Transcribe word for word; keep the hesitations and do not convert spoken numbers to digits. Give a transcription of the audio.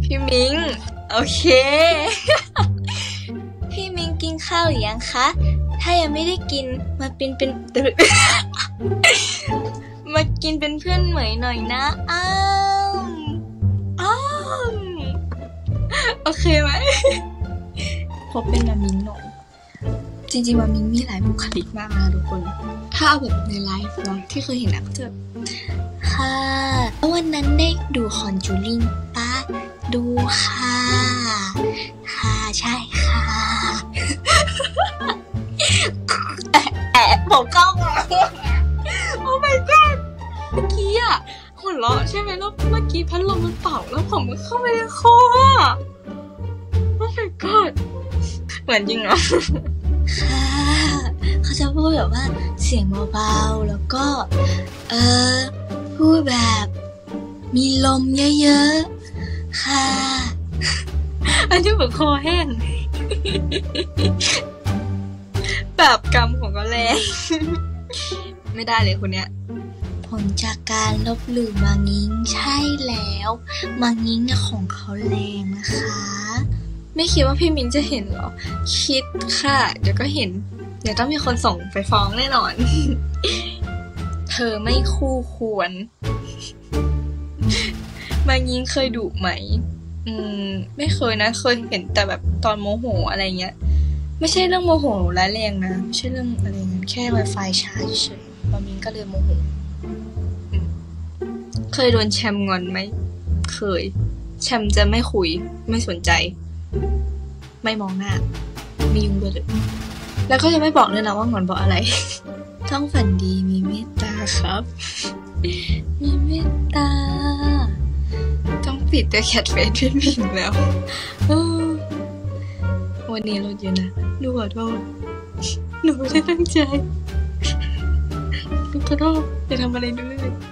พี่มิงโอเคพี่มิงกินข้าวหรือยังคะถ้ายังไม่ได้กินมาเป็นเป็นมากินเป็นเพื่อนเหมยหน่อยนะอ้าวอ้าวโอเคไหมพบเป็นมามิงหน่อยจริงๆมามิงมีหลายบุคลิกมากนะทุกคนถ้าเอาแบบในไลฟ์นะที่เคยเห็นนะก็จะค่ะวันนั้นได้ดูคอนจูริงปะดูค่ะค่ะใช่ค่ะแอบผมกล้องอ่ะโอ้ my god เมื่อกี้อ่ะหัวเราะใช่ไหมแล้วเมื่อกี้พัดลมมันเป่าแล้วผมมันเข้าไปในคออ่ะโอ้ my god เหมือนจริงเหรอค่ะเขาจะพูดแบบว่าเสียงเบาๆแล้วก็เออพูดแบบมีลมเยอะๆค่ะอันนี้เหมือนคอแห้งแบบกรรมของก็แรงไม่ได้เลยคนเนี้ยผลจากการลบหลู่มางิ้งใช่แล้วมางิ้งของเขาแรงนะคะไม่คิดว่าพี่มิงจะเห็นหรอคิดค่ะเดี๋ยวก็เห็นเดี๋ยวต้องมีคนส่งไปฟ้องแน่นอนเธอไม่คู่ควรมางิ้งเคยดุไหมอืมไม่เคยนะเคยเห็นแต่แบบตอนโมโหอะไรเงี้ยไม่ใช่เรื่องโมโหร้ายแรงนะไม่ใช่เรื่องอะไรเงี้ยแค่ Wi-Fi ช้าเฉยๆมามิงก็เลยโมโหเคยโดนแชมงอนไหมเคยแชมจะไม่คุยไม่สนใจไม่มองหน้าไม่ยุ่งด้วยเลยแล้วก็จะไม่บอกเลยนะว่างอนเพราะอะไรต้องฝันดีมีเมตตาครับมีเมตตาต้องปิดตัวแคทเฟซพี่มิงแล้ววันนี้รถเยอะนะหนูขอโทษหนูไม่ได้ตั้งใจหนูขอโทษอย่าทำอะไรด้วย